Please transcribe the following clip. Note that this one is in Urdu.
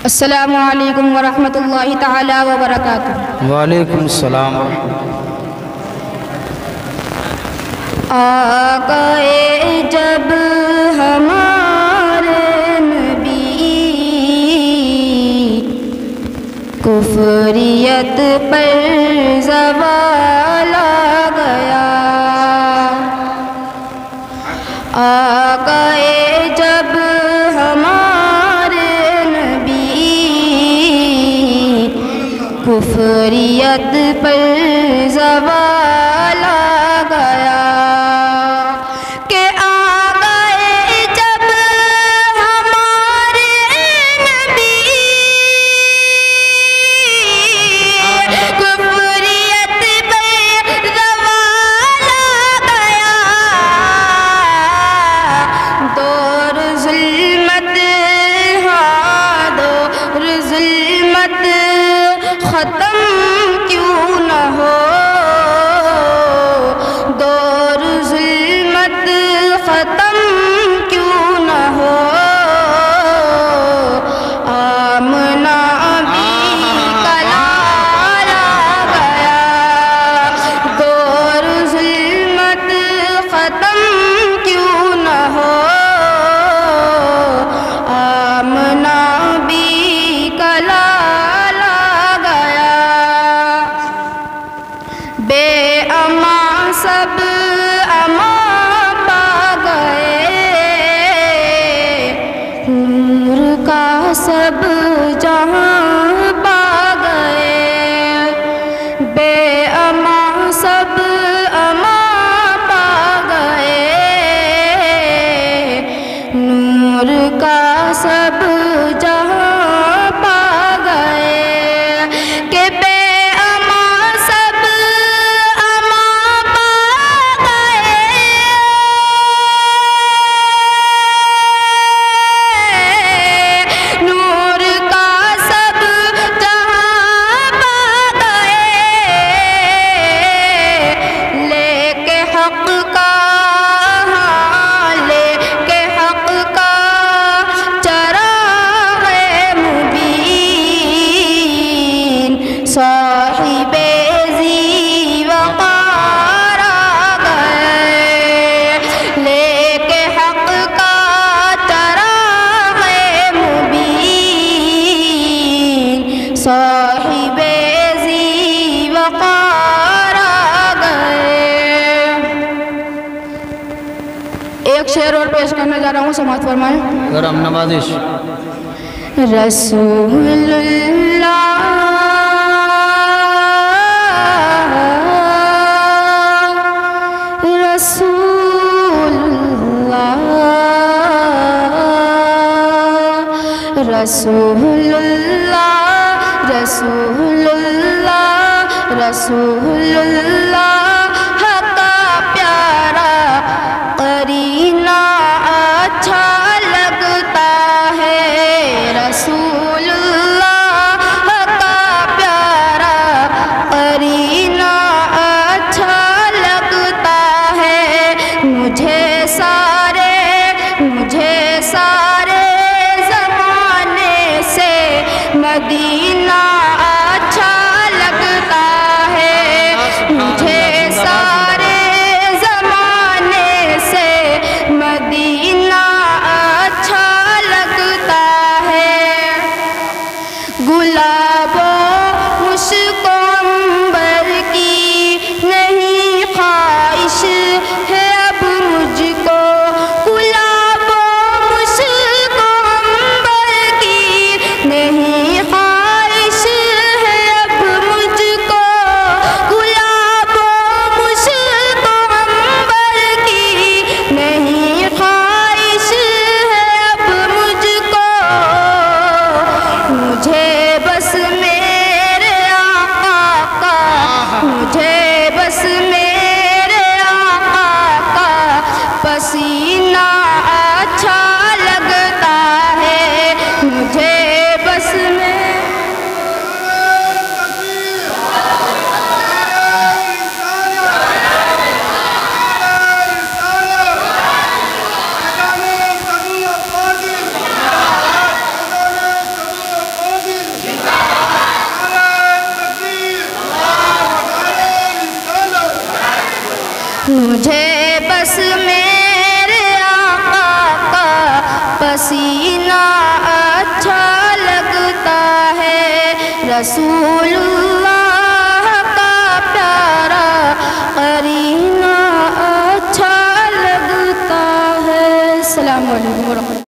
السلام علیکم ورحمۃ اللہ تعالی وبرکاتہ۔ وعلیکم السلام۔ آقائے جب ہمارے نبی کفریت پر زوال آ گیا، آقائے جب ہمارے نبی کفریت پر زوال آ گیا، کہ آ گئے جب ہمارے نبی کفریت پر زوال آ گیا، دور ظلمت ہاں دور ظلمت ختم کیوں نہ ہو، دور ظلمت ختم کیوں نہ ہو، آمنہ بھی کلال آ گیا، دور ظلمت ختم کیوں نہ ہو، آمنہ بھی کلال آ گیا، بے امان سب امان پا گئے، نور کا سب جہاں پا گئے، بے امان سب امان پا گئے، نور کا سب جہاں پا گئے، کہ بے امان سب امان پا گئے، نور کا سب جہاں پا گئے، لے کے حق کا ہاں لے کے حق کا چراغ مبین، صاحب ذی وقار آ گئے، لے کے حق کا چراغ مبین، صاحب ذی وقار آ گئے۔ ایک شعر اور پیش کرنے جا رہا ہوں، سماعت فرمائیں۔ کرم نوازش۔ رسول اللہ رسول اللہ رسول اللہ رسول اللہ رسول اللہ، حق کا پیارا قرینہ اچھا لگتا ہے، رسول اللہ حق کا پیارا قرینہ اچھا لگتا ہے، مجھے سارے زمانے سے مدینہ اچھا لگتا ہے، مجھے سارے زمانے سے مدینہ اچھا لگتا ہے، گلاب و مشک و عنبر کی نہیں خواہش ہے اب مجھ کو، گلاب و مشک و عنبر کی نہیں خواہش مجھے بس میرے آقا کا پسینہ اچھا لگتا ہے، رسول